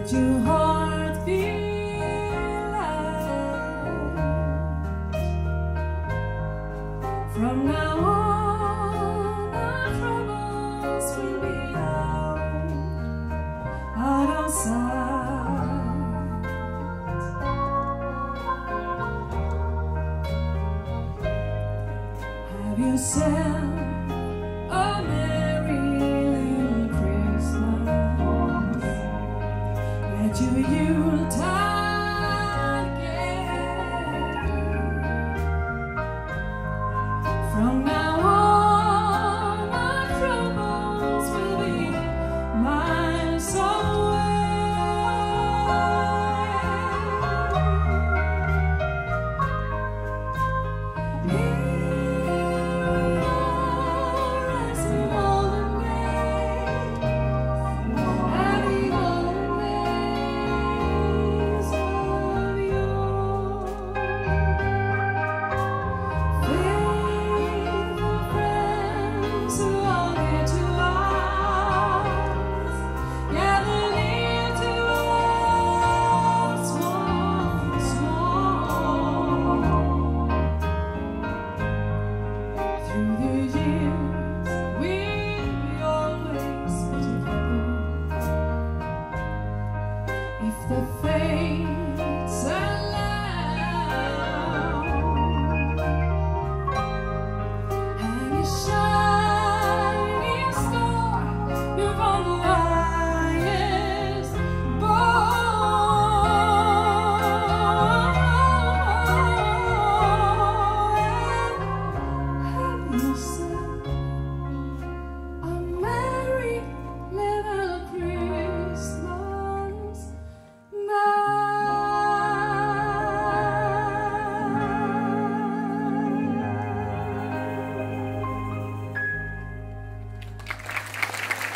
Let your heart feel light. From now on, our troubles will be out of sight. Have you sent a merry little Christmas? Let your Yuletide gay. From now on, our troubles will be miles away. If the fates allow, and a shining star, you're on the highest bough. Have you said a merry little Christmas?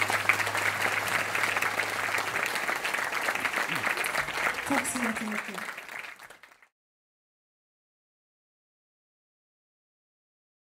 Tack så mycket.